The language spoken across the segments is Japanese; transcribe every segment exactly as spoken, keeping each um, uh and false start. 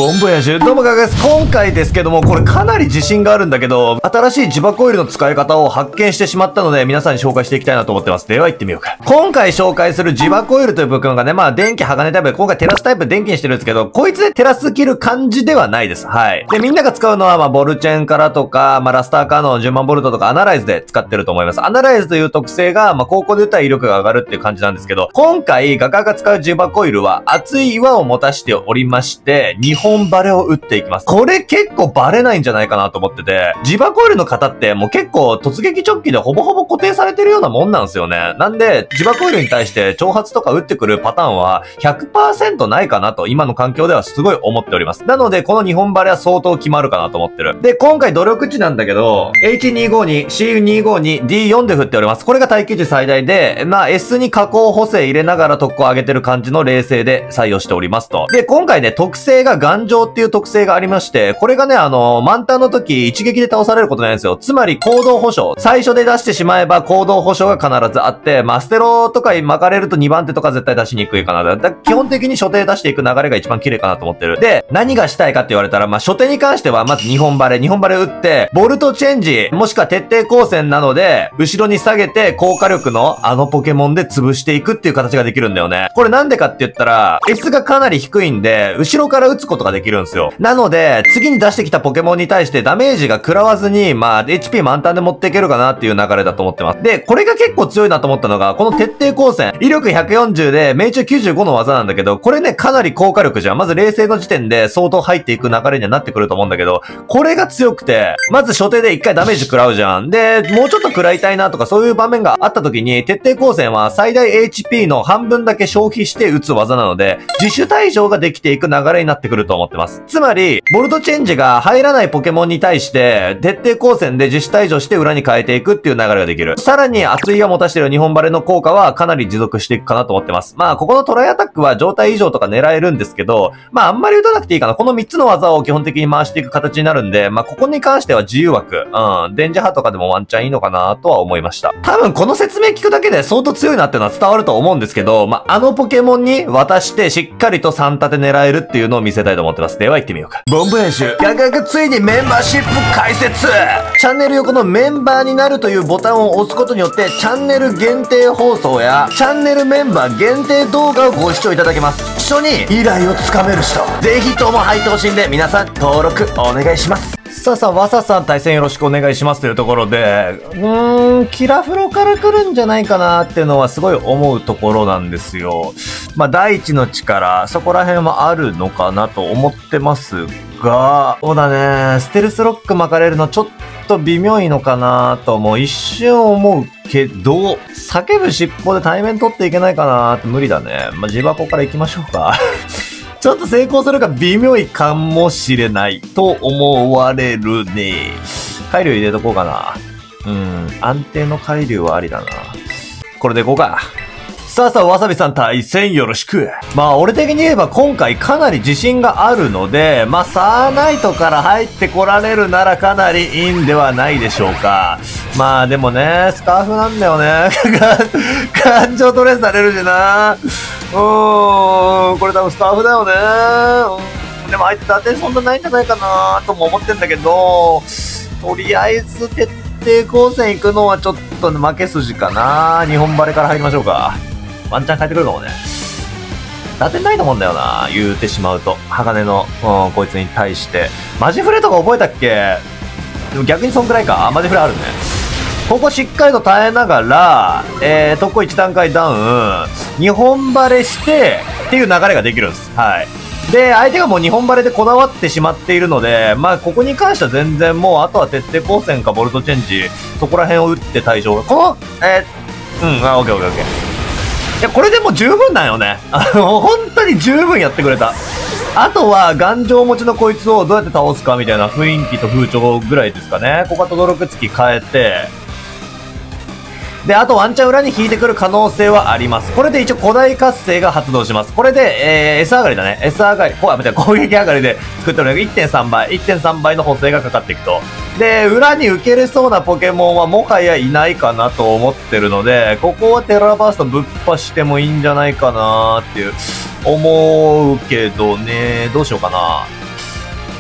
ボンボヤジュどうもガガです。今回ですけども、これかなり自信があるんだけど、新しい磁場コイルの使い方を発見してしまったので、皆さんに紹介していきたいなと思ってます。では行ってみようか。今回紹介する磁場コイルという部分がね、まあ電気鋼タイプで、今回テラスタイプ電気にしてるんですけど、こいつでテラス切る感じではないです。はい。で、みんなが使うのは、まあボルチェンからとか、まあラスターカーノンじゅうまんボルトとかアナライズで使ってると思います。アナライズという特性が、まあ高校で打ったら威力が上がるっていう感じなんですけど、今回ガガが使う磁場コイルは熱い岩を持たしておりまして、にほんバレを打っていきます。これ結構バレないんじゃないかなと思ってて、磁場コイルの方ってもう結構突撃直帰でほぼほぼ固定されてるようなもんなんですよね。なんで、磁場コイルに対して挑発とか打ってくるパターンは ひゃくパーセント ないかなと今の環境ではすごい思っております。なので、このにほんバレは相当決まるかなと思ってる。で、今回努力値なんだけど、エイチにひゃくごじゅうに、シーにひゃくごじゅうに、ディーよん で振っております。これが待機値最大で、まあ S に加工補正入れながら特攻上げてる感じの冷静で採用しておりますと。で、今回ね、特性が頑丈っていう特性がありまして、これがね、あの、満タンの時一撃で倒されることないんですよ。つまり行動保証。最初で出してしまえば行動保証が必ずあって、まあ、ステロとかに巻かれるとにばん手とか絶対出しにくいかな。だだ基本的に初手出していく流れが一番綺麗かなと思ってる。で、何がしたいかって言われたら、まあ、初手に関してはまずにほんバレ。にほんバレ打って、ボルトチェンジ、もしくは徹底光線なので、後ろに下げて高火力のあのポケモンで潰していくっていう形ができるんだよね。これなんでかって言ったら、S がかなり低いんで、後ろから打つことができるんですよ。なので、次に出してきたポケモンに対してダメージが食らわずに、まあ、エイチピー 満タンで持っていけるかなっていう流れだと思ってます。で、これが結構強いなと思ったのが、この徹底光線。威力ひゃくよんじゅうで、命中きゅうじゅうごの技なんだけど、これね、かなり高火力じゃん。まず冷静の時点で相当入っていく流れにはなってくると思うんだけど、これが強くて、まず初手で一回ダメージ食らうじゃん。で、もうちょっと食らいたいなとかそういう場面があった時に、徹底光線は最大 エイチピー の半分だけ消費して打つ技なので、自主退場ができていく流れになってくると思ってます。つまり、ボルトチェンジが入らないポケモンに対して、徹底光線で自主退場して裏に変えていくっていう流れができる。さらに、熱いが持たしてるにほんバレの効果はかなり持続していくかなと思ってます。まあ、ここのトライアタックは状態異常とか狙えるんですけど、まあ、あんまり打たなくていいかな。このみっつの技を基本的に回していく形になるんで、まあ、ここに関しては自由枠。うん。電磁波とかでもワンチャンいいのかなとは思いました。多分、この説明聞くだけで相当強いなっていうのは伝わると思うんですけど、まあ、あのポケモンに渡してしっかりとさん立て狙えるっていうのを見せたいと思ってます。では行ってみようか。ボンボヤシュガガがついにメンバーシップ開設。チャンネル横のメンバーになるというボタンを押すことによって、チャンネル限定放送や、チャンネルメンバー限定動画をご視聴いただけます。一緒に未来をつかめる人、ぜひとも入ってほしいんで、皆さん登録お願いします。さあさあ、わささん対戦よろしくお願いしますというところで、うーん、キラフロから来るんじゃないかなっていうのはすごい思うところなんですよ。まあ、大地の力、そこら辺はあるのかなと思ってますが、そうだね、ステルスロック巻かれるのちょっと微妙いのかなとも一瞬思うけど、叫ぶ尻尾で対面取っていけないかなって無理だね。まあ、自箱から行きましょうか。ちょっと成功するか微妙いかもしれないと思われるね。海流入れとこうかな。うん、安定の海流はありだな。これでいこうか。さあさあ、わさびさん対戦よろしく。まあ、俺的に言えば今回かなり自信があるので、まあ、サーナイトから入ってこられるならかなりいいんではないでしょうか。まあ、でもね、スカーフなんだよね。感情トレースされるしな。うーん、これ多分スカーフだよね。うん、でも相手打点そんなないんじゃないかなとも思ってんだけど、とりあえず徹底光線行くのはちょっと負け筋かな。にほんバレから入りましょうか。ワンチャン変えてくるかもね。打点ないと思うんだよな、言うてしまうと。鋼の、うん、こいつに対して。マジフレとか覚えたっけ？でも逆にそんくらいか。あ、マジフレあるね。ここしっかりと耐えながら、えー、特攻いち段階ダウン、にほんバレして、っていう流れができるんです。はい。で、相手がもうにほんバレでこだわってしまっているので、まあ、ここに関しては全然もう、あとは徹底光線かボルトチェンジ、そこら辺を打って対象。この、えー、うん、あ、オッケーオッケーオッケー。いや、これでもう十分なんよね。あの、本当に十分やってくれた。あとは、頑丈持ちのこいつをどうやって倒すかみたいな雰囲気と風潮ぐらいですかね。ここは轟く付き変えて、で、あとワンチャン裏に引いてくる可能性はあります。これで一応古代活性が発動します。これで、えー、S 上がりだね。S 上がり、こう、待って、攻撃上がりで作ってるのが いってんさんばい。いってんさんばいの補正がかかっていくと。で、裏に受けれそうなポケモンはもはやいないかなと思ってるので、ここはテラバーストぶっ破してもいいんじゃないかなっていう、思うけどね、どうしようかな。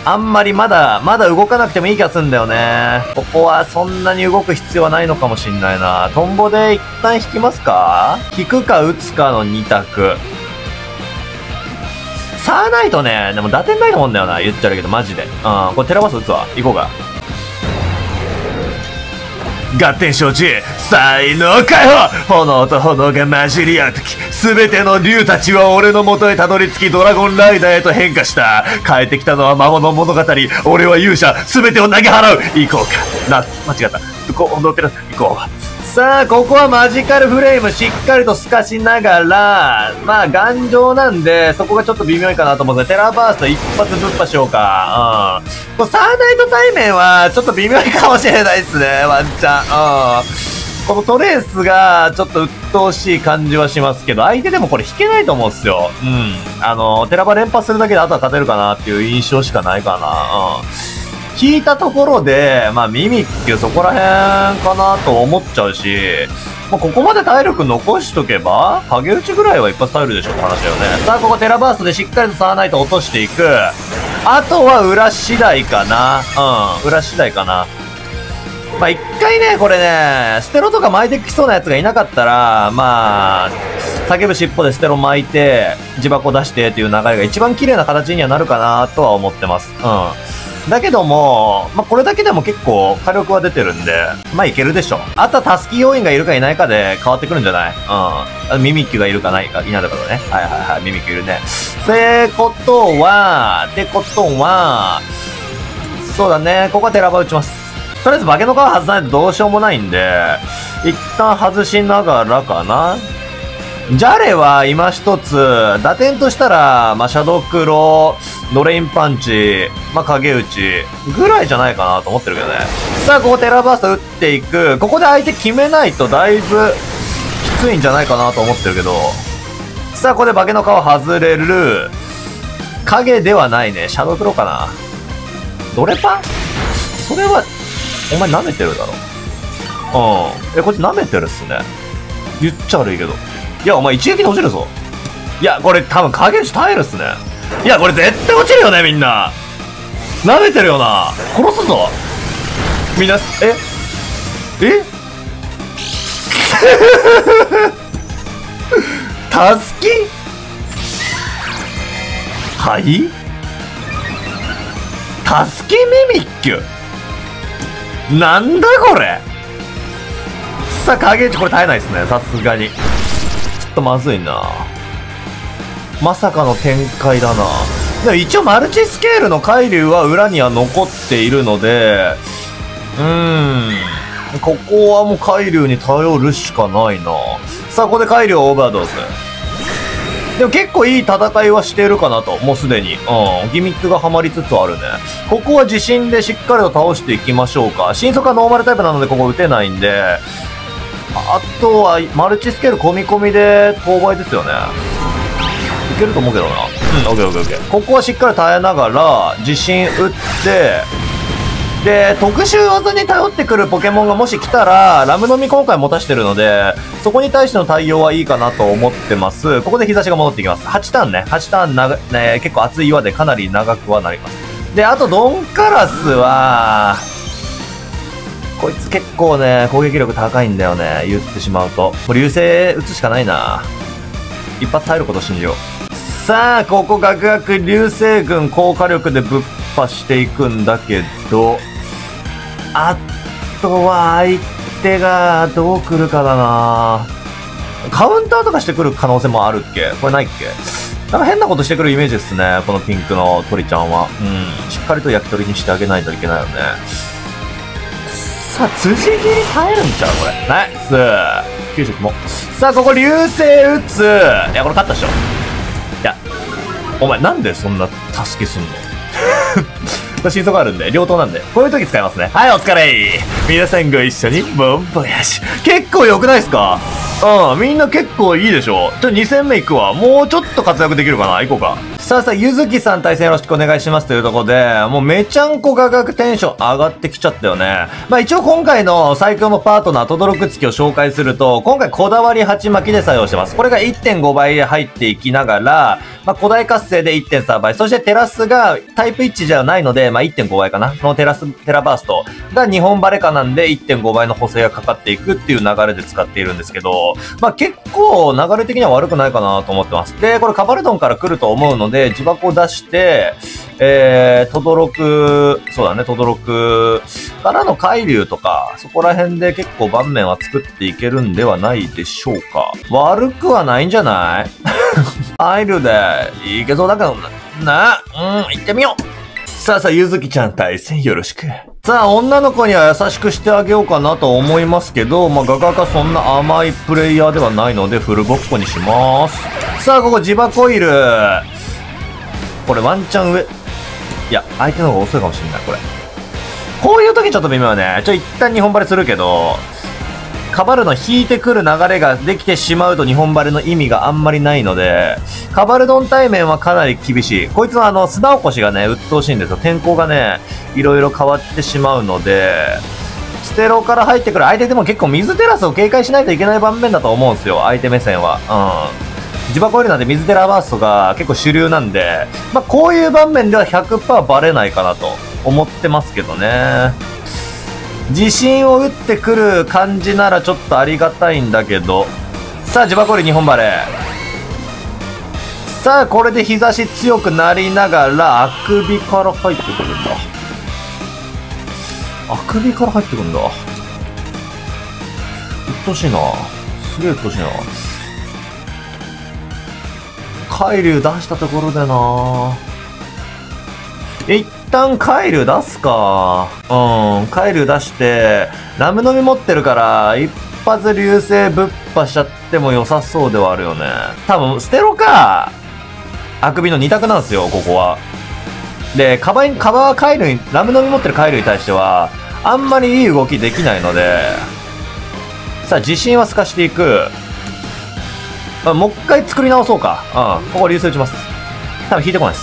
あんまりまだ、まだ動かなくてもいい気がするんだよね。ここはそんなに動く必要はないのかもしんないな。トンボで一旦引きますか？引くか打つかのに択。サーナイトね、でも打点ないと思うんだよな。言っちゃうけど、マジで。うん、これテラバス打つわ。行こうか。合点承知、才能解放、炎と炎が混じり合う時、すべての竜たちは俺の元へたどり着きドラゴンライダーへと変化した。帰ってきたのは魔物物語、俺は勇者、すべてを投げ払う。行こうか。な、間違った。こう、乗ってる。行こう。さあ、ここはマジカルフレームしっかりと透かしながら、まあ頑丈なんで、そこがちょっと微妙いかなと思うんですが、テラバースト一発ぶっ破しようか。うん。このサーナイト対面はちょっと微妙いかもしれないですね、ワンチャン。うん。このトレースがちょっと鬱陶しい感じはしますけど、相手でもこれ引けないと思うんですよ。うん。あの、テラバ連発するだけであとは勝てるかなっていう印象しかないかな。うん。引いたところで、まあ、ミミッキュそこら辺かなと思っちゃうし、まあ、ここまで体力残しとけば、影打ちぐらいは一発耐えるでしょって話だよね。さあ、ここテラバーストでしっかりとサーナイト落としていく。あとは裏次第かな。うん、裏次第かな。まあ、一回ね、これね、ステロとか巻いてきそうなやつがいなかったら、まあ、叫ぶ尻尾でステロ巻いて、自爆出してっていう流れが一番綺麗な形にはなるかなとは思ってます。うん。だけども、まあ、これだけでも結構火力は出てるんで、まあ、いけるでしょ。あとはタスキ要員がいるかいないかで変わってくるんじゃない？うん。ミミッキュがいるかないか、いないだからね。はいはいはい、ミミッキュいるね。ってことは、ってことは、そうだね、ここはテラバ打ちます。とりあえず化けの皮外さないとどうしようもないんで、一旦外しながらかな。ジャレは今一つ、打点としたら、まあ、シャドウクロ、ドレインパンチ、まあ、影打ち、ぐらいじゃないかなと思ってるけどね。さあ、ここテラバースト打っていく。ここで相手決めないとだいぶ、きついんじゃないかなと思ってるけど。さあ、ここで化けの皮外れる。影ではないね。シャドウクロかな。ドレパン？それは、お前舐めてるだろ。うん。え、こいつ舐めてるっすね。言っちゃ悪いけど。いや、お前一撃で落ちるぞ。いや、これ多分影打ち耐えるっすね。いや、これ絶対落ちるよね、みんな。舐めてるよな。殺すぞ。みんな、ええたすきはいたすきミミッキュなんだこれ。さあ、影打ちこれ耐えないっすね、さすがに。ちょっとまずいな。まさかの展開だな。でも一応マルチスケールの海流は裏には残っているので、うーん。ここはもう海流に頼るしかないな。さあ、ここで海流オーバードーズ。でも結構いい戦いはしているかなと、もうすでに。うん。ギミックがハマりつつあるね。ここは自信でしっかりと倒していきましょうか。新速はノーマルタイプなのでここ打てないんで、あとはマルチスケール込み込みで勾配ですよね。いけると思うけどな。うん、オッケーオッケーオッケー。ここはしっかり耐えながら、自信打って、で、特殊技に頼ってくるポケモンがもし来たら、ラムの実今回持たしてるので、そこに対しての対応はいいかなと思ってます。ここで日差しが戻ってきます。はちターンね。はちターン長、ね、結構熱い岩でかなり長くはなります。で、あとドンカラスは、こいつ結構ね、攻撃力高いんだよね。言ってしまうと。これ流星打つしかないな。一発耐えることを信じよう。さあ、ここガクガク流星群高火力でぶっ破していくんだけど、あとは相手がどう来るかだな。カウンターとかしてくる可能性もあるっけ？これないっけ？なんか変なことしてくるイメージですね。このピンクの鳥ちゃんは。うん。しっかりと焼き鳥にしてあげないといけないよね。さあ、辻切り耐えるんちゃうこれ。ナイス。きゅうじゅうきも。さあ、ここ流星打つ。いや、これ勝ったっしょ。いや、お前なんでそんな助けすんのこれ新速あるんで、両刀なんで。こういう時使いますね。はい、お疲れ。皆さんご一緒に、ボンボヤシ。結構良くないですか？ うん、みんな結構いいでしょ。ちょ、に戦目行くわ。もうちょっと活躍できるかな。行こうか。さあさあ、ゆずきさん対戦よろしくお願いしますというところで、もうめちゃんこ画角テンション上がってきちゃったよね。まあ一応今回の最強のパートナー、とどろくつきを紹介すると、今回こだわり鉢巻きで採用してます。これが いってんご 倍で入っていきながら、まあ古代活性で いってんさん 倍、そしてテラスがタイプいちじゃないので、まあ いってんご 倍かなのテラス、テラバーストがにほんバレカなんで いってんご 倍の補正がかかっていくっていう流れで使っているんですけど、まあ結構流れ的には悪くないかなと思ってます。で、これカバルドンから来ると思うので、自爆を出して、えー、とどろく、そうだね、とどろくからの海流とか、そこら辺で結構盤面は作っていけるんではないでしょうか。悪くはないんじゃない海流でいけそうだけどな、うん、行ってみよう。さあさあ、ゆずきちゃん対戦よろしく。さあ、女の子には優しくしてあげようかなと思いますけど、まあ、ガガがそんな甘いプレイヤーではないので、フルボッコにします。さあ、ここ、ジバコイル。これワンチャン上。いや、相手の方が遅いかもしれない、これ。こういう時ちょっと微妙ね。ちょ、一旦日本バレするけど、カバルドン引いてくる流れができてしまうと日本バレの意味があんまりないので、カバルドン対面はかなり厳しい。こいつはあの、砂起こしがね、鬱陶しいんですよ。天候がね、いろいろ変わってしまうので、ステロから入ってくる相手でも結構水テラスを警戒しないといけない盤面だと思うんですよ。相手目線は。うん。ジバコイルなんで水テラバーストが結構主流なんで、まあ、こういう盤面では ひゃくパーセント バレないかなと思ってますけどね。自信を打ってくる感じならちょっとありがたいんだけど。さあ、ジバコイルにほんバレ。さあ、これで日差し強くなりながら、あくびから入ってくるんだ。あくびから入ってくるんだ。うっとうしいな。すげえうっとうしいな。海流出したところでな。一旦海流出すか。うん、海流出して、ラムのみ持ってるから、一発流星ぶっ破しちゃっても良さそうではあるよね。多分、ステロか、あくびの二択なんですよ、ここは。で、カバー、カバー海流に、ラムのみ持ってる海流に対しては、あんまりいい動きできないので、さあ、自信は透かしていく。まあ、もう一回作り直そうか。うん。ここ流星打ちます。多分引いてこないです。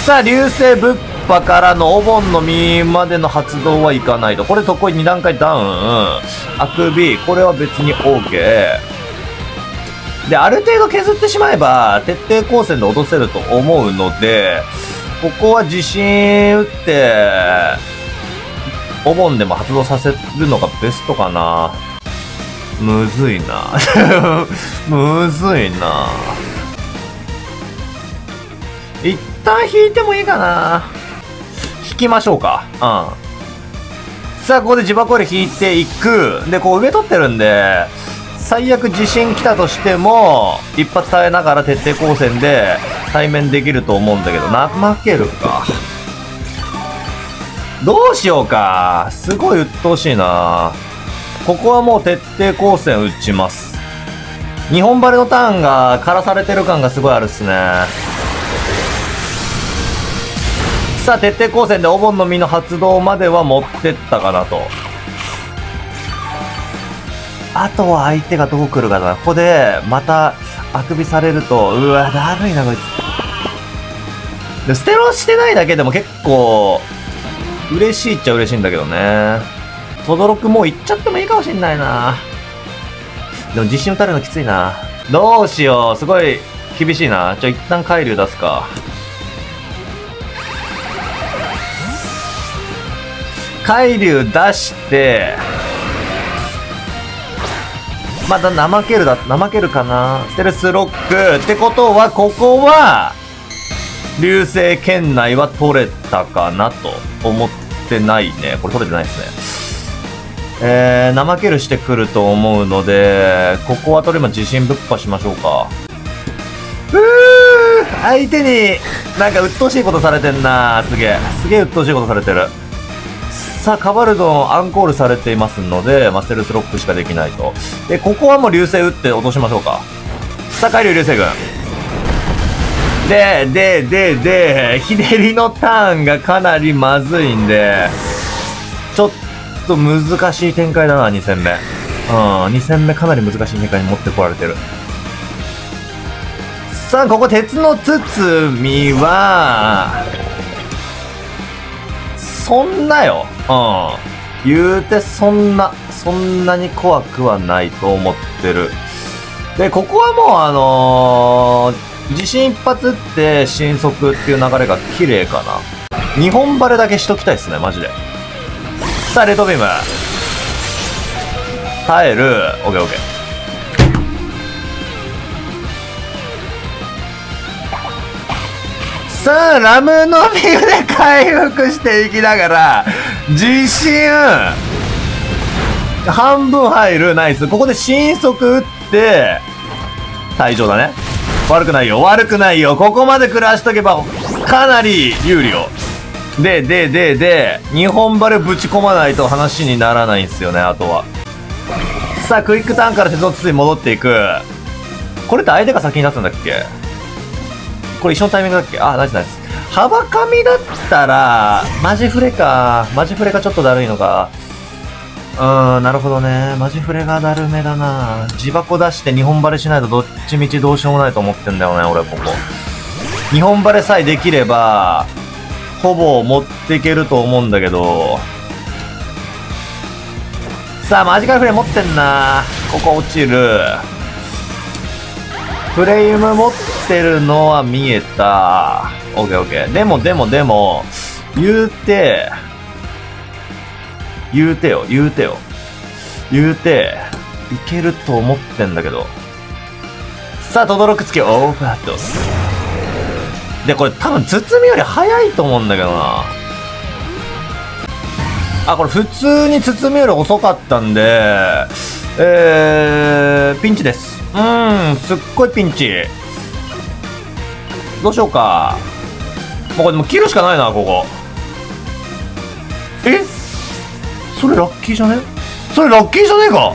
さあ、流星ぶっ破からのお盆の実までの発動はいかないと。これ特攻に段階ダウン。うん。あくび。これは別に OK。で、ある程度削ってしまえば、徹底抗戦で落とせると思うので、ここは自信打って、お盆でも発動させるのがベストかな。むずいな。むずいな。一旦引いてもいいかな。引きましょうか。うん。さあ、ここで自爆オイル引いていく。で、こう上取ってるんで、最悪地震来たとしても、一発耐えながら徹底抗戦で対面できると思うんだけど、な、負けるか。どうしようか。すごい鬱陶しいな。ここはもう徹底抗戦打ちます。日本バレのターンが枯らされてる感がすごいあるっすね。さあ、徹底抗戦でお盆の実の発動までは持ってったかなと。あとは相手がどう来るかな。ここで、また、あくびされると、うわ、だるいな、こいつ。で、ステロしてないだけでも結構、嬉しいっちゃ嬉しいんだけどね。とどろくもう行っちゃってもいいかもしんないな。でも実信打たれるのきついな。どうしよう。すごい厳しいな。じゃあ一旦海流出すか。海流出して、また怠けるだ、怠けるかな。ステルスロック。ってことは、ここは、流星圏内は取れたかなと思ってないね。これ取れてないですね。えー、怠けるしてくると思うので、ここはとりあえず自信ぶっ破しましょうか。うー、相手になんか鬱陶しいことされてんな。すげえ。すげえ鬱陶しいことされてる。さあ、カバルドンアンコールされていますので、マステルスロックしかできないと。で、ここはもう流星打って落としましょうか。さあ、海流流星軍。で、で、で、で、ひねりのターンがかなりまずいんで、ちょっと難しい展開だな、に戦目。 うん、に戦目かなり難しい世界に持ってこられてる。さあ、ここ鉄の包みは、そんなよ。うん。言うてそんな、そんなに怖くはないと思ってる。で、ここはもうあのー、地震一発って神速っていう流れが綺麗かな。日本バレだけしときたいっすね、マジで。さあ、レッドビーム。耐える。オッケーオッケー。さあ、ラムのみで回復していきながら、地震半分入る。ナイス。ここで神速打って、退場だね。悪くないよ。悪くないよ。ここまで暮らしとけば、かなり有利よ。で、で、で、で、日本バレぶち込まないと話にならないんですよね、あとは。さあ、クイックターンから鉄の筒に戻っていく。これって相手が先に出すんだっけ？これ一緒のタイミングだっけ？あ、ナイスナイス。幅紙だったら、マジフレか。マジフレがちょっとだるいのか。うーん、なるほどね。マジフレがだるめだな。自箱出して日本バレしないとどっちみちどうしようもないと思ってんだよね、俺ここ。日本バレさえできれば、ほぼ持っていけると思うんだけど。さあ、マジカルフレーム持ってんな。ここ落ちる。フレーム持ってるのは見えた。オッケーオッケー。でもでもでも、言うて、言うてよ、言うてよ。言うて、いけると思ってんだけど。さあ、とどろくつきオーバードス。で、これ多分包みより早いと思うんだけどな。あ、これ普通に包みより遅かったんで、えー、ピンチです。うーん、すっごいピンチ。どうしようか。もうこれでも切るしかないな、ここ。え？それラッキーじゃね？それラッキーじゃねえか？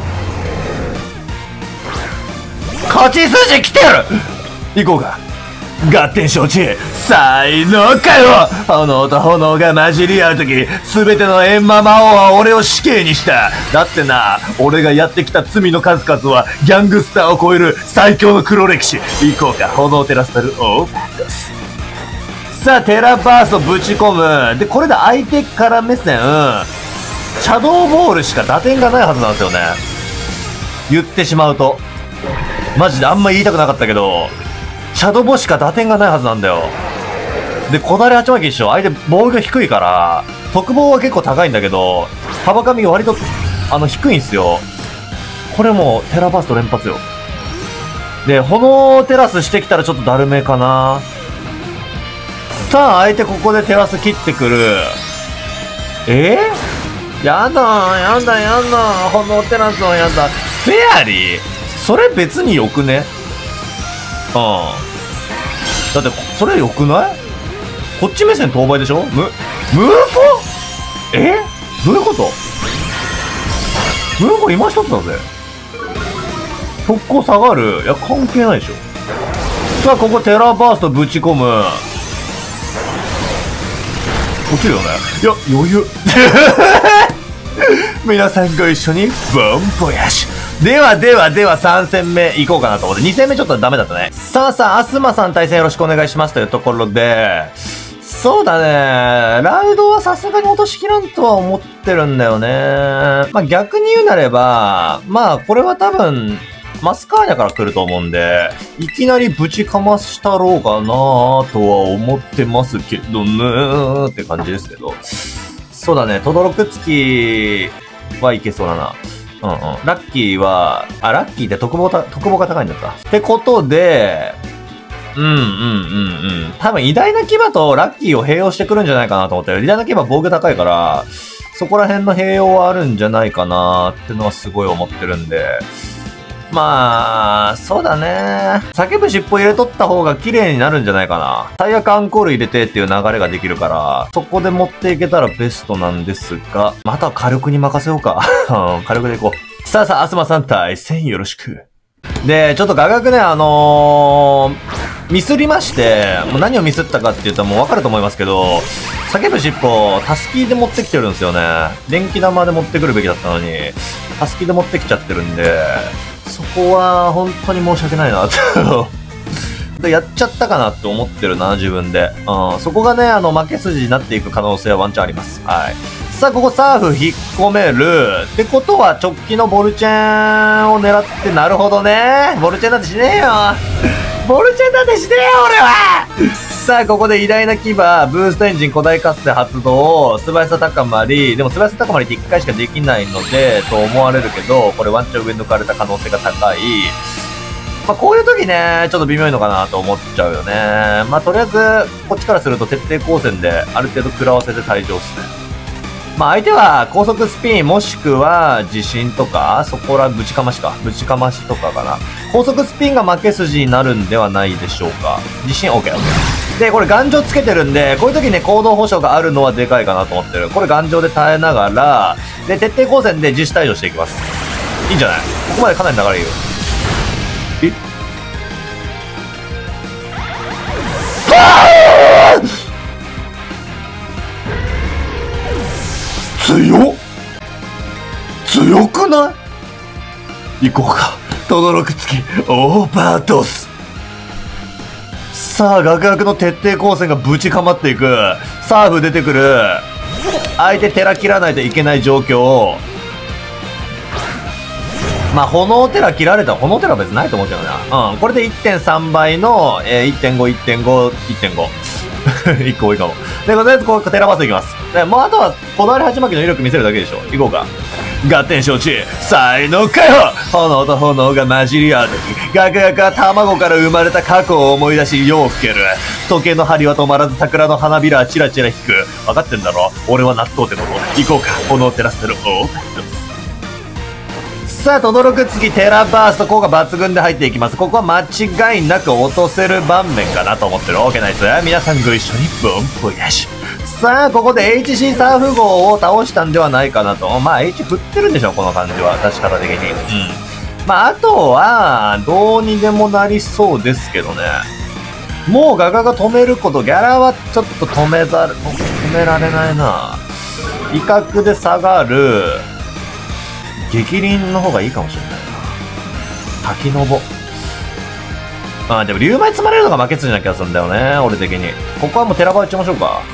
勝ち筋来てやる！行こうか。合点承知。才能かよ！炎と炎が混じり合うとき、すべての閻魔魔王は俺を死刑にした。だってな、俺がやってきた罪の数々は、ギャングスターを超える最強の黒歴史。行こうか、炎テラスタルオーバードス。さあ、テラバーストぶち込む。で、これで相手から目線、シャドーボールしか打点がないはずなんですよね。言ってしまうと。マジであんま言いたくなかったけど、シャドボしか打点がないはずなんだよ。で、小だれ鉢巻き一緒。相手防御が低いから、特防は結構高いんだけど、幅紙が割と、あの、低いんすよ。これもう、テラバースト連発よ。で、炎テラスしてきたらちょっとだるめかな。さあ、相手ここでテラス切ってくる。えー、やだー、やだ、やだ、炎テラスはやだ。フェアリーそれ別によくね？うん。だって、それ良くない？こっち目線当倍でしょ？ム、ムーフォ？え？どういうこと？ムーフォ今一つだぜ。速攻下がる。いや、関係ないでしょ。さあ、ここテラバーストぶち込む。落ちるよね。いや、余裕。皆さんご一緒に、ボンボヤシ。ではではではさん戦目行こうかなと思って、に戦目ちょっとダメだったね。さあさあ、アスマさん対戦よろしくお願いしますというところで、そうだね、ラウドはさすがに落としきらんとは思ってるんだよね。まあ逆に言うなれば、まあこれは多分、マスカーニャから来ると思うんで、いきなりぶちかましたろうかなとは思ってますけどねーって感じですけど。そうだね、とどろくつきはいけそうだな。うんうん。ラッキーは、あ、ラッキーって特防た、特防が高いんだった。ってことで、うんうんうんうん。多分偉大な牙とラッキーを併用してくるんじゃないかなと思ってる。偉大な牙防御高いから、そこら辺の併用はあるんじゃないかなってのはすごい思ってるんで。まあ、そうだね。叫ぶ尻尾入れとった方が綺麗になるんじゃないかな。最悪アンコール入れてっていう流れができるから、そこで持っていけたらベストなんですが、また火力に任せようか。火力でいこう。さあさあ、アスマさん対戦よろしく。で、ちょっと画角ね、あのー、ミスりまして、もう何をミスったかって言ったらもうわかると思いますけど、叫ぶ尻尾、タスキーで持ってきてるんですよね。電気玉で持ってくるべきだったのに、 タスキで持ってきちゃってるんで、そこは本当に申し訳ないなと。でやっちゃったかなって思ってるな、自分で。うん、そこがね、あの、負け筋になっていく可能性はワンチャンあります。はい。さあ、ここサーフ引っ込める。ってことは、直帰のボルチェンを狙って、なるほどね。ボルチェンなんてしねえよ。ボルチェンなんてしねえよ、俺はさあ、ここで偉大な牙、ブーストエンジン古代活性発動、素早さ高まり、でも素早さ高まりっていっかいしかできないので、と思われるけど、これワンチャン上抜かれた可能性が高い。まあ、こういう時ね、ちょっと微妙いのかなと思っちゃうよね。まあ、とりあえず、こっちからすると徹底抗戦で、ある程度食らわせて退場っすね。まあ、相手は高速スピンもしくは地震とか、そこらぶちかましか。ぶちかましとかかな。高速スピンが負け筋になるんではないでしょうか。地震 OK、OK。で、これ頑丈つけてるんで、こういう時ね、行動保証があるのはでかいかなと思ってる。これ頑丈で耐えながら、で、徹底抗戦で自主退場していきます。いいんじゃない？ここまでかなり流れいいよ。え強っ強くない行こうか。とどろくつきオーバードス。さあ、ガクガクの徹底抗戦がぶちかまっていく。サーフ出てくる。相手寺切らないといけない状況。まあ、炎寺切られたら、炎寺は別にないと思うけどな。うん。これで いってんさん 倍の、えー、いってんご、いってんご、いってんご。いっこ多いかも。で、とりあえずこう、テラバスいきます。で、もうあとは、こだわり鉢巻きの威力見せるだけでしょ。行こうか。合点承知。才能解放。炎と炎が混じり合う時、ガクガクは卵から生まれた過去を思い出し、夜を更ける。時計の針は止まらず、桜の花びらはチラチラ引く。分かってんだろ。俺は納豆ってこと。行こうか。炎を照らせる。おー。さあ、とどろくつきテラバースト効果抜群で入っていきます。ここは間違いなく落とせる盤面かなと思ってる。OK、ナイス。皆さんご一緒にボンポイヤシ。さあ、ここで エイチシー サーフ号を倒したんではないかなと。まあ、H 振ってるんでしょ、この感じは。確か的に。うん。まあ、あとは、どうにでもなりそうですけどね。もうガガが止めること、ギャラはちょっと止めざる、止められないな。威嚇で下がる。激鱗の方がいいかもしれないな。滝のぼ。まあでも、竜舞積まれるのが負け筋な気がするんだよね、俺的に。ここはもうテラバーいっちゃいましょうか。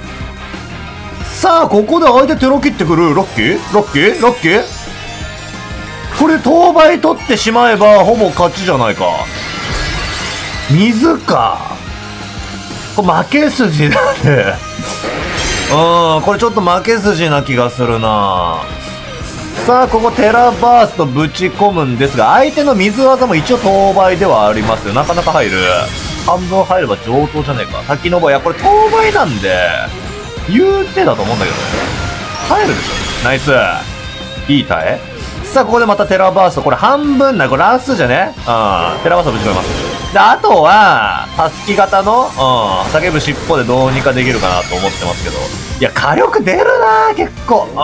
さあ、ここで相手テロ切ってくる。ラッキーラッキーラッキーこれ、当倍取ってしまえば、ほぼ勝ちじゃないか。水か。これ負け筋だね。うん、これちょっと負け筋な気がするな。さあ、ここテラバーストぶち込むんですが、相手の水技も一応当倍ではありますよ。なかなか入る。半分入れば上等じゃねえか。滝のぼ、いや、これ当倍なんで、言うてだと思うんだけどね。入るでしょ。ナイス。いい耐え。さあ、ここでまたテラバースト。これ半分な、これ乱数じゃね。うん。テラバーストぶち込みます。で、あとは、たすき型の、うん、叫ぶ尻尾でどうにかできるかなと思ってますけど。いや、火力出るな結構。うん。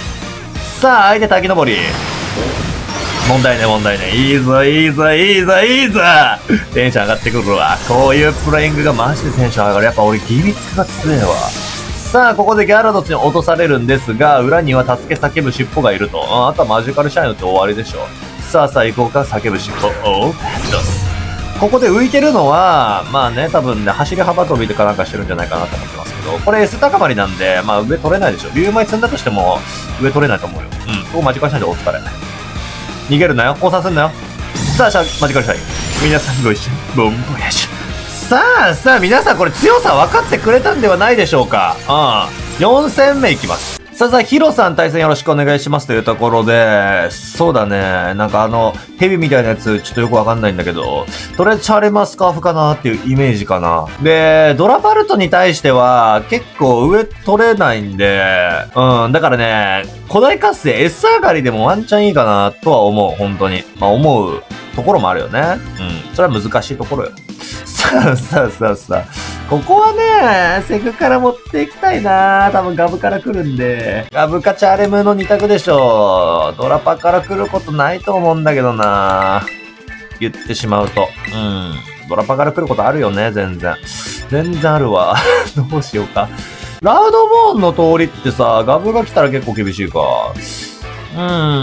さあ、相手滝登り。問題ね、問題ね。いいぞ、いいぞ、いいぞ、いいぞテンション上がってくるわ。こういうプレイングがマジでテンション上がる。やっぱ俺ギミックが強えわ。さあ、ここでギャラドスに落とされるんですが、裏には助け叫ぶ尻尾がいると。あ, あとはマジカルシャインって終わりでしょ。さあさあ行こうか、叫ぶ尻尾。おー、ドス。ここで浮いてるのは、まあね、多分ね、走り幅跳びとかなんかしてるんじゃないかなと思ってますけど、これ S 高まりなんで、まあ上取れないでしょ。竜舞積んだとしても、上取れないと思うよ。うん。ここマジカルシャインでお疲れ。逃げるなよ。降参すんなよ。さあ、マジカルシャイン。皆さんご一緒に、ボンボヤシュ。さあ、さあ、皆さんこれ強さ分かってくれたんではないでしょうか。うん。よん戦目いきます。さあさあ、ヒロさん対戦よろしくお願いしますというところで、そうだね。なんかあの、ヘビみたいなやつ、ちょっとよくわかんないんだけど、とりあえずチャーレマスカーフかなっていうイメージかな。で、ドラパルトに対しては、結構上取れないんで、うん、だからね、古代活性 S 上がりでもワンチャンいいかなとは思う、本当に。まあ思うところもあるよね。うん、それは難しいところよ。さあさあさあさあ。ここはね、セグから持っていきたいな。多分ガブから来るんで。ガブかチャーレムのに択でしょ。ドラパから来ることないと思うんだけどな。言ってしまうと。うん。ドラパから来ることあるよね、全然。全然あるわ。どうしようか。ラウドボーンの通りってさ、ガブが来たら結構厳しいか。 うー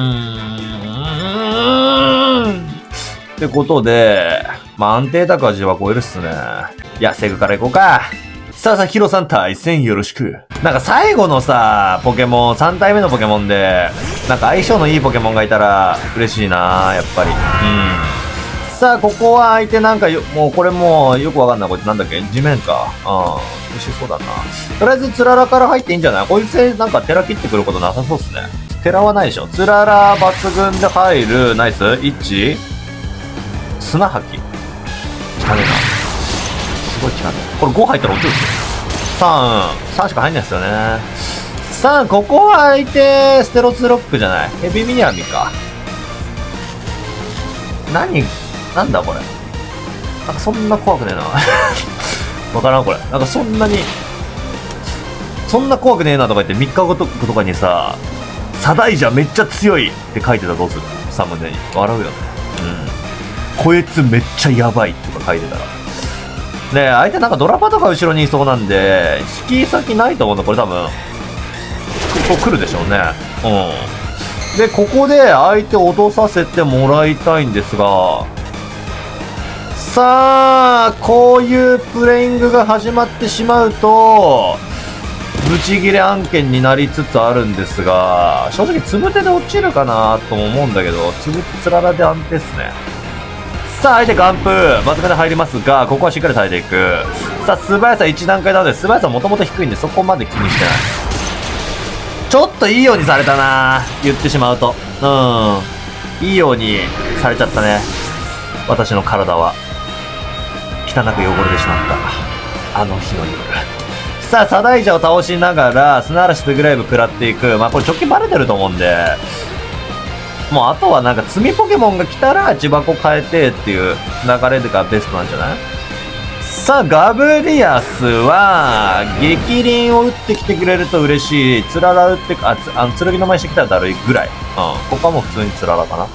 ん。ってことで、まあ安定高味は超えるっすね。いや、セグから行こうか。さあさあ、ヒロさん対戦よろしく。なんか最後のさ、ポケモン、さん体目のポケモンで、なんか相性のいいポケモンがいたら嬉しいな、やっぱり。うん。さあ、ここは相手なんかよ、もうこれもうよくわかんない。これなんだっけ地面か。うん。美味しそうだな。とりあえず、つららから入っていいんじゃない？こいつでなんか寺切ってくることなさそうっすね。寺はないでしょ。つらら抜群で入る。ナイス。いち。砂吐き。汚ねえな。すごい汚ねえ。これご入ったら落ちるっすよ。さん。さんしか入んないっすよね。さあ、ここは相手、ステロツロックじゃない。ヘビミヤミか。何なんだこれ。なんかそんな怖くねえな。わからんこれ。なんかそんなに、そんな怖くねえなとか言ってみっかごとかにさ、サダイジャめっちゃ強いって書いてたらどうする？サムネに。笑うよね。うん。こいつめっちゃやばいとか書いてたら。ねえ、相手なんかドラパとか後ろにいそうなんで、引き先ないと思うんだ。これ多分、ここ来るでしょうね。うん。で、ここで相手を落とさせてもらいたいんですが、さあ、こういうプレイングが始まってしまうと、ブチギレ案件になりつつあるんですが、正直つぶてで落ちるかなとも思うんだけど、つぶてつららで安定っすね。さあ、相手ガンプ、抜群で入りますが、ここはしっかり耐えていく。さあ、素早さいち段階なので、素早さもともと低いんで、そこまで気にしてない。ちょっといいようにされたな言ってしまうと。うん。いいようにされちゃったね。私の体は。汚く汚れてしまった。あの日の夜。さあ、サダイジャを倒しながら、砂嵐スグレーブ食らっていく。まあ、これ直近バレてると思うんで、もうあとはなんか積みポケモンが来たら、自箱変えてっていう流れがベストなんじゃない？さあ、ガブリアスは、激鱗を打ってきてくれると嬉しい。つらら打って、あ、つあの、剣の前してきたらだるいぐらい。うん。ここはもう普通につららかな。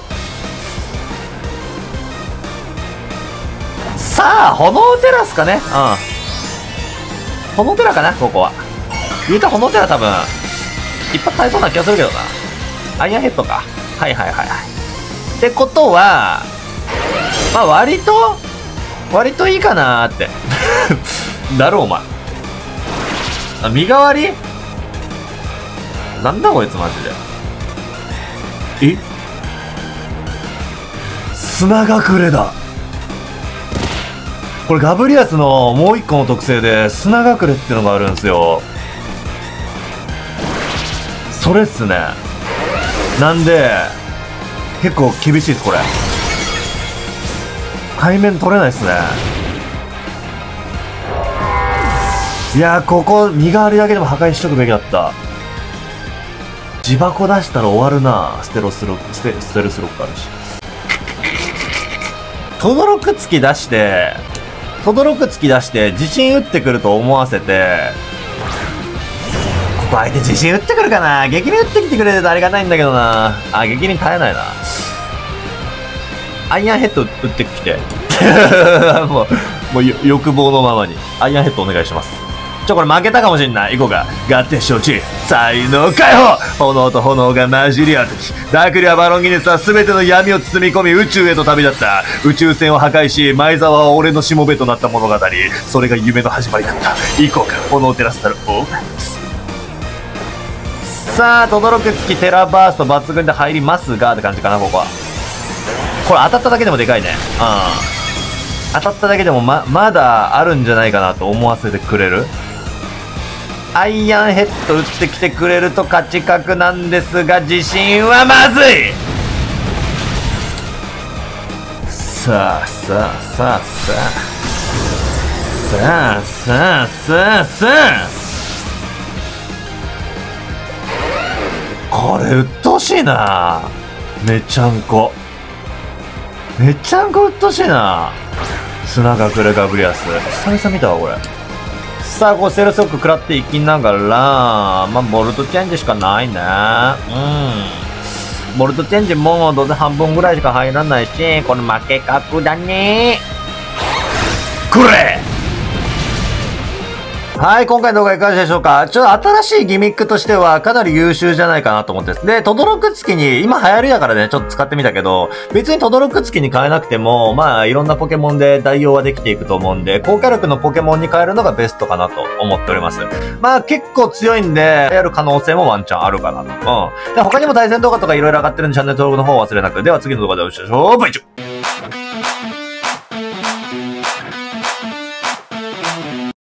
さあ、炎テラスかね。うん。炎テラかな、ここは。言うた炎テラ多分、一発耐えそうな気がするけどな。アイアンヘッドか。はいはいはいはい。ってことは、まあ割と、割といいかなーって。だろお前。あ、身代わりなんだこいつマジで。え砂隠れだ。これガブリアスのもう一個の特性で砂隠れってのがあるんですよ。それっすね。なんで結構厳しいですこれ。海面取れないっすね。いやー、ここ身代わりだけでも破壊しとくべきだった。自箱出したら終わるな。ステロスロステステルスロックあるし。とどろく突き出してとどろく突き出して自信打ってくると思わせて、ここ相手自信打ってくるかな。激鱗打ってきてくれるとありがたいんだけどな。あ、激鱗耐えないな。アイアンヘッド打ってきてもう、もう欲望のままにアイアンヘッドお願いします。ちょ、これ負けたかもしんない。行こうか。合点承知。才能解放。炎と炎が混じり合う時、ダークリアバロンギネスは全ての闇を包み込み宇宙へと旅立った。宇宙船を破壊し、前沢は俺のしもべとなった物語。それが夢の始まりだった。行こうか。炎を照らすたるオーバー。さあ、とどろくつきテラバースト抜群で入りますがって感じかな、ここは。これ当たっただけでもでかいね。うん。当たっただけでもま、まだあるんじゃないかなと思わせてくれる。アイアンヘッド打ってきてくれると勝ち確なんですが、自信はまずい。さあさあさあさあさあさあさあさあ、これうっとうしいな。めちゃんこめちゃんこうっとうしいな。砂隠れガブリアス久々見たわこれ。さあ、こうセルスロック食らっていきながら、まあボルトチェンジしかないね。うん、ボルトチェンジもどうせ半分ぐらいしか入らないし、これ負け確だね。これはい、今回の動画いかがでしょうか？ちょっと新しいギミックとしてはかなり優秀じゃないかなと思ってです。で、とどろく月に、今流行りだからね、ちょっと使ってみたけど、別にとどろく月に変えなくても、まあ、いろんなポケモンで代用はできていくと思うんで、高火力のポケモンに変えるのがベストかなと思っております。まあ、結構強いんで、やる可能性もワンチャンあるかなと。うん。で、他にも対戦動画とかいろいろ上がってるんで、チャンネル登録の方を忘れなく。では次の動画でお会いしましょう。バイチョ